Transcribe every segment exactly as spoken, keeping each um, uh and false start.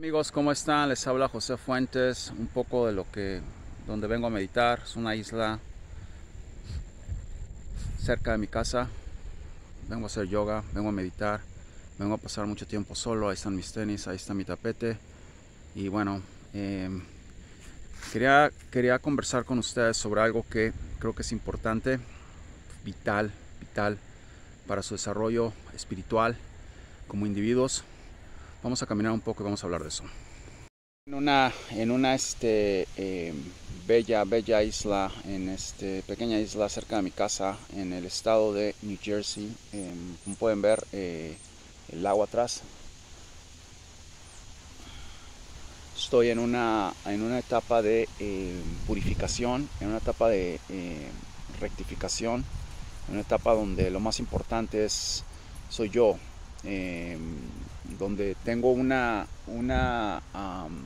Amigos, ¿cómo están? Les habla José Fuentes, un poco de lo que, donde vengo a meditar. Es una isla cerca de mi casa. Vengo a hacer yoga, vengo a meditar, vengo a pasar mucho tiempo solo. Ahí están mis tenis, ahí está mi tapete. Y bueno, eh, quería, quería conversar con ustedes sobre algo que creo que es importante, vital, vital para su desarrollo espiritual como individuos. Vamos a caminar un poco y vamos a hablar de eso. En una, en una este, eh, bella, bella isla, en este pequeña isla cerca de mi casa, en el estado de New Jersey. Eh, como pueden ver, eh, el agua atrás. Estoy en una, en una etapa de eh, purificación, en una etapa de eh, rectificación, en una etapa donde lo más importante es soy yo, eh, donde tengo una, una um,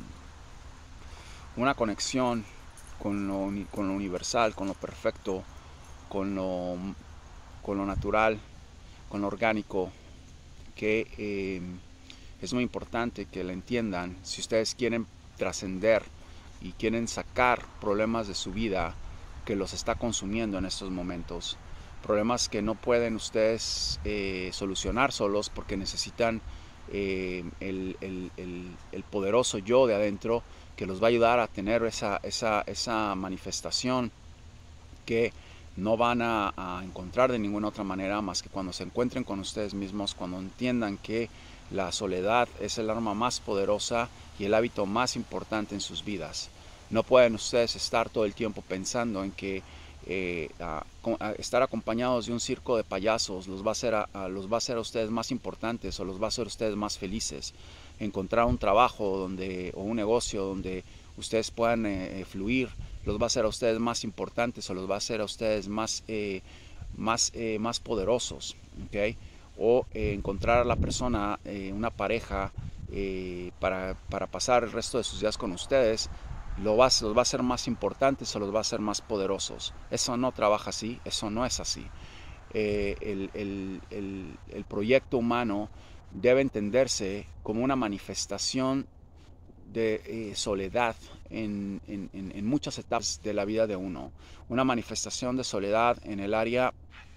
una conexión con lo, con lo universal, con lo perfecto, con lo, con lo natural, con lo orgánico, que eh, es muy importante que la entiendan. Si ustedes quieren trascender y quieren sacar problemas de su vida que los está consumiendo en estos momentos, problemas que no pueden ustedes eh, solucionar solos porque necesitan eh, el, el, el, el poderoso yo de adentro que los va a ayudar a tener esa, esa, esa manifestación que no van a, a encontrar de ninguna otra manera más que cuando se encuentren con ustedes mismos, cuando entiendan que la soledad es el arma más poderosa y el hábito más importante en sus vidas. No pueden ustedes estar todo el tiempo pensando en que eh, a, a estar acompañados de un circo de payasos los va a hacer a, a, los va a hacer a ustedes más importantes o los va a hacer a ustedes más felices. Encontrar un trabajo donde, o un negocio donde ustedes puedan eh, fluir los va a hacer a ustedes más importantes o los va a hacer a ustedes más, eh, más, eh, más poderosos, ¿okay? O eh, encontrar a la persona, eh, una pareja, eh, para, para pasar el resto de sus días con ustedes, lo va, los va a hacer más importantes o los va a hacer más poderosos. Eso no trabaja así, eso no es así. Eh, el, el, el, el proyecto humano debe entenderse como una manifestación de eh, soledad en, en, en, muchas etapas de la vida de uno. Una manifestación de soledad en el área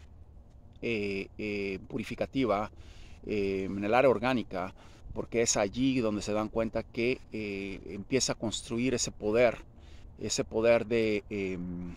eh, eh, purificativa, eh, en el área orgánica, porque es allí donde se dan cuenta que eh, empieza a construir ese poder, ese poder de eh,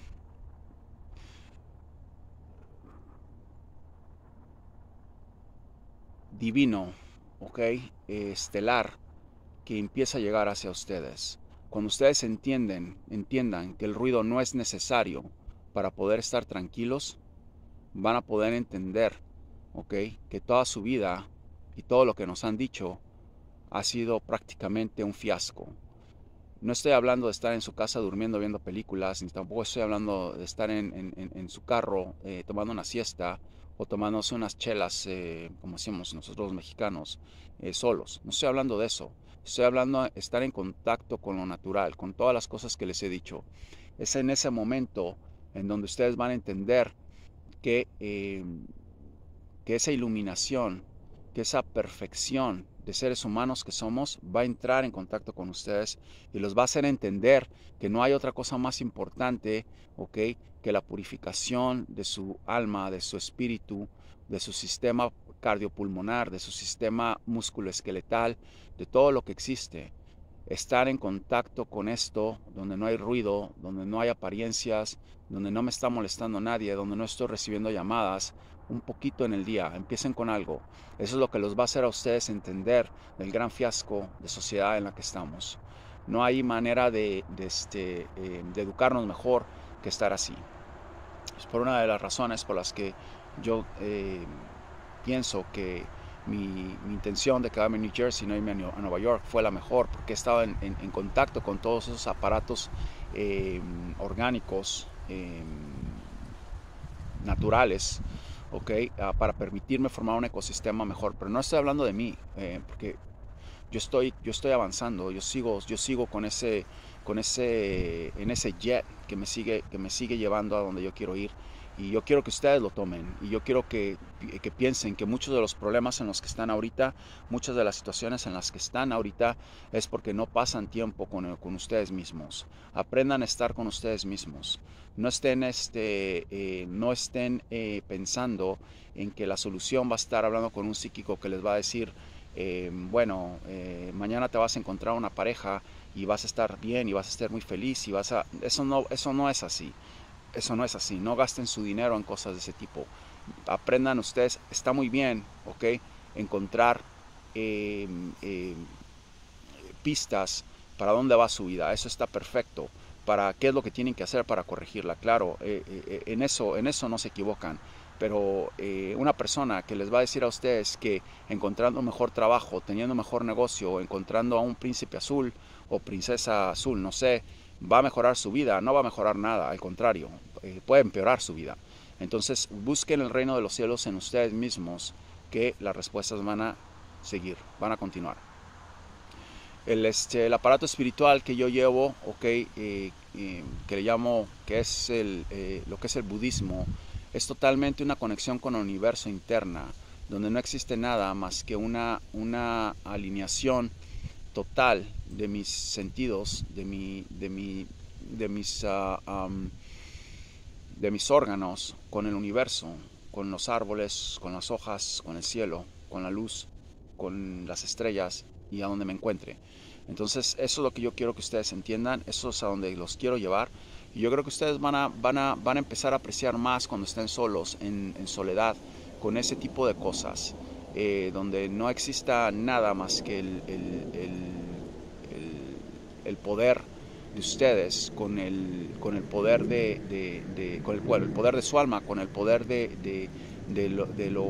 divino, ¿ok? Eh, estelar, que empieza a llegar hacia ustedes. Cuando ustedes entienden, entiendan que el ruido no es necesario para poder estar tranquilos, van a poder entender, ¿ok? Que toda su vida y todo lo que nos han dicho ha sido prácticamente un fiasco. No estoy hablando de estar en su casa durmiendo viendo películas, ni tampoco estoy hablando de estar en, en, en su carro eh, tomando una siesta o tomándose unas chelas, eh, como hacemos nosotros los mexicanos, eh, solos. No estoy hablando de eso. Estoy hablando de estar en contacto con lo natural, con todas las cosas que les he dicho. Es en ese momento en donde ustedes van a entender que, eh, que esa iluminación, que esa perfección de seres humanos que somos va a entrar en contacto con ustedes y los va a hacer entender que no hay otra cosa más importante, ¿ok?, que la purificación de su alma, de su espíritu, de su sistema cardiopulmonar, de su sistema musculoesqueletal, de todo lo que existe. Estar en contacto con esto, donde no hay ruido, donde no hay apariencias, donde no me está molestando nadie, donde no estoy recibiendo llamadas, un poquito en el día, empiecen con algo. Eso es lo que los va a hacer a ustedes entender del gran fiasco de sociedad en la que estamos. No hay manera de, de, este, eh, de educarnos mejor que estar así. Es por una de las razones por las que yo eh, pienso que mi, mi, intención de quedarme en New Jersey y no irme a Nueva York fue la mejor, porque he estado en, en, en contacto con todos esos aparatos eh, orgánicos, eh, naturales, ¿okay? Uh, para permitirme formar un ecosistema mejor. Pero no estoy hablando de mí, eh, porque yo estoy, yo estoy avanzando, yo sigo, yo sigo con ese, con ese, en ese jet que me sigue, que me sigue llevando a donde yo quiero ir. Y yo quiero que ustedes lo tomen. Y yo quiero que, que piensen que muchos de los problemas en los que están ahorita, muchas de las situaciones en las que están ahorita, es porque no pasan tiempo con, con ustedes mismos. Aprendan a estar con ustedes mismos. No estén, este, eh, no estén eh, pensando en que la solución va a estar hablando con un psíquico que les va a decir, eh, bueno, eh, mañana te vas a encontrar una pareja y vas a estar bien y vas a estar muy feliz y vas a... Eso no, eso no es así. Eso no es así. No gasten su dinero en cosas de ese tipo. Aprendan ustedes. Está muy bien, ¿ok? Encontrar eh, eh, pistas para dónde va su vida. Eso está perfecto. Para qué es lo que tienen que hacer para corregirla. Claro, eh, eh, en, eso, en eso no se equivocan. Pero eh, una persona que les va a decir a ustedes que encontrando un mejor trabajo, teniendo un mejor negocio, encontrando a un príncipe azul o princesa azul, no sé, va a mejorar su vida, no va a mejorar nada, al contrario, eh, puede empeorar su vida. Entonces busquen el reino de los cielos en ustedes mismos, que las respuestas van a seguir, van a continuar. El, este, el aparato espiritual que yo llevo, okay, eh, eh, que le llamo, que es el, eh, lo que es el budismo, es totalmente una conexión con el universo interna, donde no existe nada más que una, una alineación total de mis sentidos, de, mi, de, mi, de, mis, uh, um, de mis órganos con el universo, con los árboles, con las hojas, con el cielo, con la luz, con las estrellas y a donde me encuentre. Entonces eso es lo que yo quiero que ustedes entiendan, eso es a donde los quiero llevar. Y yo creo que ustedes van a, van a, van a empezar a apreciar más cuando estén solos, en, en soledad, con ese tipo de cosas. Eh, donde no exista nada más que el, el, el, el, el poder de ustedes con el, con el poder de, de, de con el, bueno, el poder de su alma, con el poder de, de, de, lo, de, lo,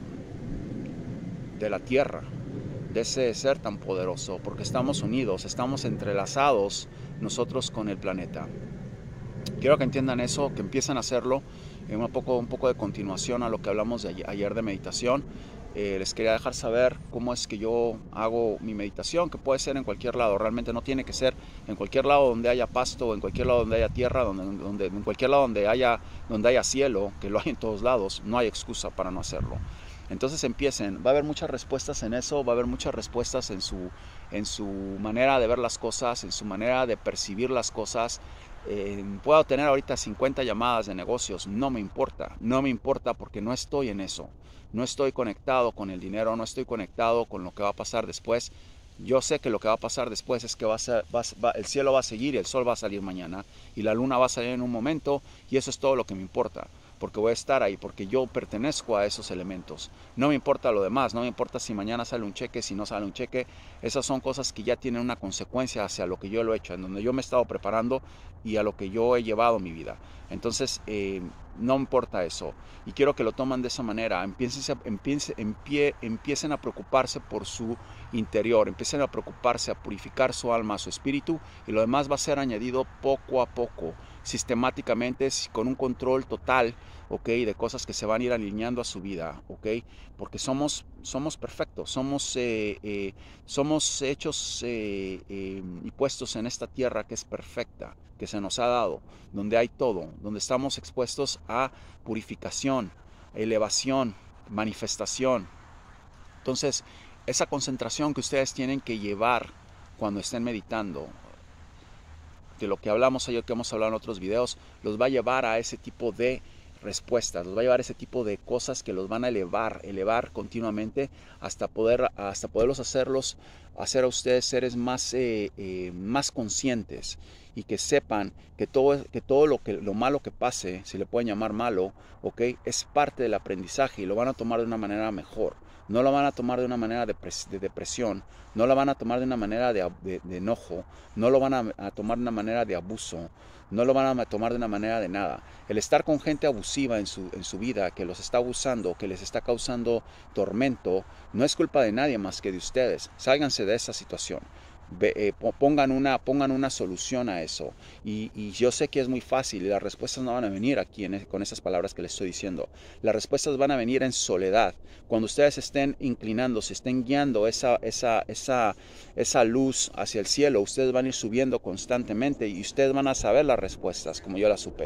de la tierra, de ese ser tan poderoso, porque estamos unidos, estamos entrelazados nosotros con el planeta. Quiero que entiendan eso, que empiecen a hacerlo. En un poco, un poco de continuación a lo que hablamos de ayer de meditación. Eh, les quería dejar saber cómo es que yo hago mi meditación, que puede ser en cualquier lado. Realmente no tiene que ser en cualquier lado donde haya pasto, en cualquier lado donde haya tierra, donde, donde, en cualquier lado donde haya, donde haya cielo, que lo hay en todos lados. No hay excusa para no hacerlo. Entonces empiecen, va a haber muchas respuestas en eso, va a haber muchas respuestas en su, en su manera de ver las cosas, en su manera de percibir las cosas. Eh, puedo tener ahorita cincuenta llamadas de negocios, no me importa, no me importa porque no estoy en eso, no estoy conectado con el dinero, no estoy conectado con lo que va a pasar después. Yo sé que lo que va a pasar después es que va a ser, va, va, el cielo va a seguir y el sol va a salir mañana y la luna va a salir en un momento y eso es todo lo que me importa. Porque voy a estar ahí, porque yo pertenezco a esos elementos. No me importa lo demás, no me importa si mañana sale un cheque, si no sale un cheque. Esas son cosas que ya tienen una consecuencia hacia lo que yo lo he hecho, en donde yo me he estado preparando y a lo que yo he llevado mi vida. Entonces, eh, no importa eso. Y quiero que lo tomen de esa manera. Empiecen, empiecen, empie, empiecen a preocuparse por su interior, empiecen a preocuparse, a purificar su alma, su espíritu, y lo demás va a ser añadido poco a poco, sistemáticamente, con un control total, ¿ok? De cosas que se van a ir alineando a su vida, ¿ok? Porque somos, somos perfectos, somos, eh, eh, somos hechos eh, eh, y puestos en esta tierra que es perfecta, que se nos ha dado, donde hay todo, donde estamos expuestos a purificación, elevación, manifestación. Entonces, esa concentración que ustedes tienen que llevar cuando estén meditando, de lo que hablamos ayer, que hemos hablado en otros videos, los va a llevar a ese tipo de respuestas, los va a llevar a ese tipo de cosas que los van a elevar, elevar continuamente hasta poder, hasta poderlos hacerlos, hacer a ustedes seres más, eh, eh, más conscientes y que sepan que todo, que todo lo, que, lo malo que pase, si le pueden llamar malo, ¿okay? Es parte del aprendizaje y lo van a tomar de una manera mejor. No lo van a tomar de una manera de, de depresión, no lo van a tomar de una manera de, de, de enojo, no lo van a, a tomar de una manera de abuso, no lo van a tomar de una manera de nada. El estar con gente abusiva en su, en su vida, que los está abusando, que les está causando tormento, no es culpa de nadie más que de ustedes. Sálganse de esa situación. Ve, eh, pongan, una, pongan una solución a eso. Y, y yo sé que es muy fácil y las respuestas no van a venir aquí en, con esas palabras que les estoy diciendo. Las respuestas van a venir en soledad. Cuando ustedes estén inclinándose, estén guiando esa, esa, esa, esa luz hacia el cielo, ustedes van a ir subiendo constantemente y ustedes van a saber las respuestas como yo las supe.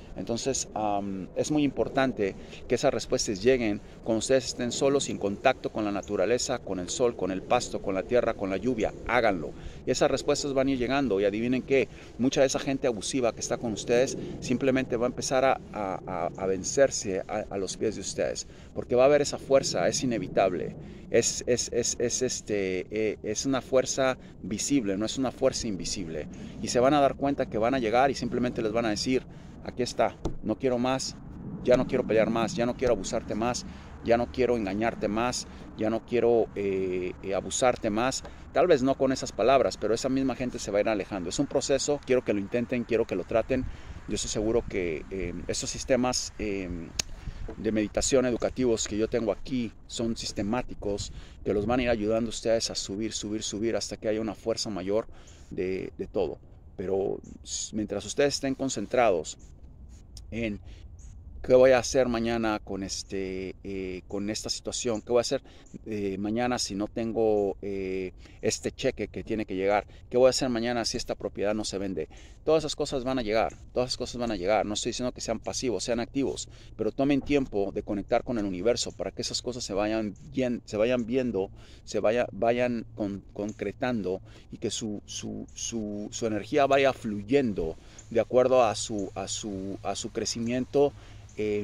Entonces um, es muy importante que esas respuestas lleguen cuando ustedes estén solos, sin contacto con la naturaleza, con el sol, con el pasto, con la tierra, con la lluvia. Háganlo. Y esas respuestas van a ir llegando. Y adivinen qué, mucha de esa gente abusiva que está con ustedes simplemente va a empezar a, a, a vencerse a, a los pies de ustedes. Porque va a haber esa fuerza, es inevitable. Es, es, es, es, este, eh, es una fuerza visible, no es una fuerza invisible. Y se van a dar cuenta que van a llegar y simplemente les van a decir: aquí está, no quiero más, ya no quiero pelear más, ya no quiero abusarte más, ya no quiero engañarte más, ya no quiero eh, eh, abusarte más. Tal vez no con esas palabras, pero esa misma gente se va a ir alejando. Es un proceso, quiero que lo intenten, quiero que lo traten. Yo estoy seguro que eh, esos sistemas eh, de meditación educativos que yo tengo aquí son sistemáticos, que los van a ir ayudando a ustedes a subir, subir, subir hasta que haya una fuerza mayor de, de todo. Pero mientras ustedes estén concentrados en qué voy a hacer mañana con, este, eh, con esta situación, qué voy a hacer eh, mañana si no tengo eh, este cheque que tiene que llegar, qué voy a hacer mañana si esta propiedad no se vende. Todas esas cosas van a llegar, todas esas cosas van a llegar. No estoy diciendo que sean pasivos, sean activos, pero tomen tiempo de conectar con el universo para que esas cosas se vayan, bien, se vayan viendo, se vaya, vayan con, concretando, y que su, su, su, su energía vaya fluyendo de acuerdo a su, a su, a su crecimiento Eh,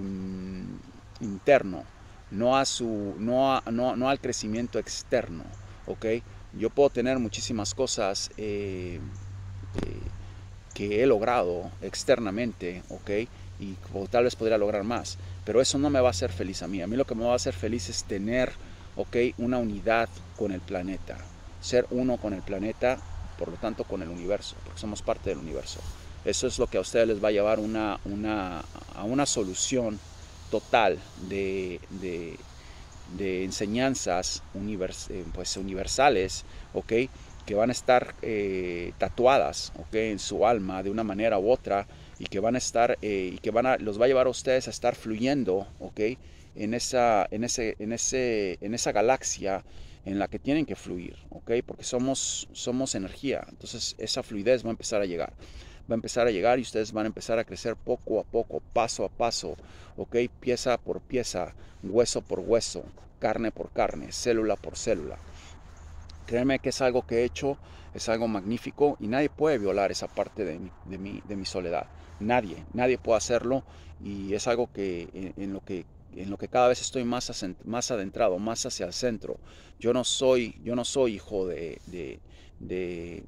interno, no, a su, no, a, no, no al crecimiento externo, ¿ok? Yo puedo tener muchísimas cosas eh, eh, que he logrado externamente, ¿ok? Y o tal vez podría lograr más, pero eso no me va a hacer feliz a mí. A mí lo que me va a hacer feliz es tener, ¿ok?, una unidad con el planeta, ser uno con el planeta, por lo tanto con el universo, porque somos parte del universo. Eso es lo que a ustedes les va a llevar una, una, a una solución total de, de, de enseñanzas univers, eh, pues universales, ¿ok?, que van a estar eh, tatuadas, ¿ok?, en su alma de una manera u otra, y que van a estar eh, y que van a, los va a llevar a ustedes a estar fluyendo, ¿ok?, en esa, en ese, en ese, en esa galaxia en la que tienen que fluir, ¿ok?, porque somos, somos energía. Entonces esa fluidez va a empezar a llegar. Va a empezar a llegar y ustedes van a empezar a crecer poco a poco, paso a paso, ¿ok?, pieza por pieza, hueso por hueso, carne por carne, célula por célula. Créanme que es algo que he hecho, es algo magnífico, y nadie puede violar esa parte de mi, de mi, de mi soledad. Nadie, nadie puede hacerlo, y es algo que en, en lo que en lo que cada vez estoy más, más adentrado, más hacia el centro. Yo no soy, yo no soy hijo de, de, de,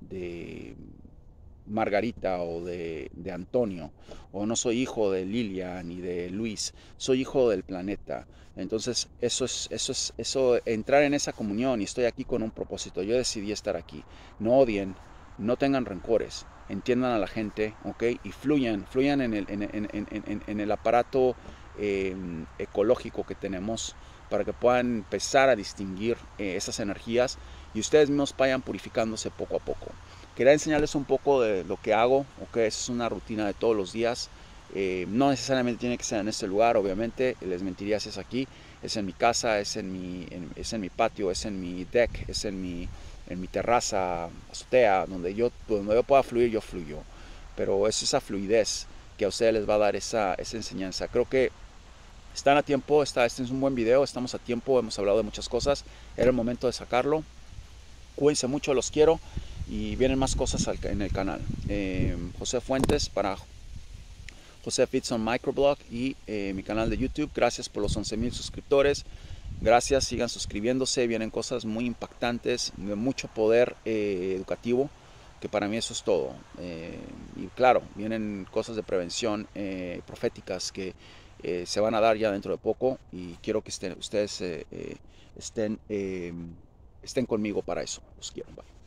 de Margarita o de, de Antonio, o no soy hijo de Lilia ni de Luis, soy hijo del planeta. Entonces eso es, eso es, eso, entrar en esa comunión, y estoy aquí con un propósito. Yo decidí estar aquí. No odien, no tengan rencores, entiendan a la gente, ¿ok? Y fluyan, fluyan en el, en, en, en, en, en el aparato eh, ecológico que tenemos, para que puedan empezar a distinguir eh, esas energías, y ustedes mismos vayan purificándose poco a poco. Quería enseñarles un poco de lo que hago, ¿ok? Es una rutina de todos los días. Eh, no necesariamente tiene que ser en este lugar, obviamente, les mentiría si es aquí. Es en mi casa, es en mi, en, es en mi patio, es en mi deck, es en mi, en mi terraza, azotea, donde yo, donde yo pueda fluir, yo fluyo. Pero es esa fluidez que a ustedes les va a dar esa, esa enseñanza. Creo que están a tiempo, está, este es un buen video, estamos a tiempo, hemos hablado de muchas cosas, era el momento de sacarlo. Cuídense mucho, los quiero, y vienen más cosas en el canal. Eh, José Fuentes para José Fitzon Microblog, y eh, mi canal de YouTube. Gracias por los once mil suscriptores. Gracias, sigan suscribiéndose. Vienen cosas muy impactantes, de mucho poder eh, educativo, que para mí eso es todo. Eh, y claro, vienen cosas de prevención eh, proféticas que eh, se van a dar ya dentro de poco, y quiero que estén, ustedes eh, eh, estén, eh, estén conmigo para eso. Los quiero. Bye.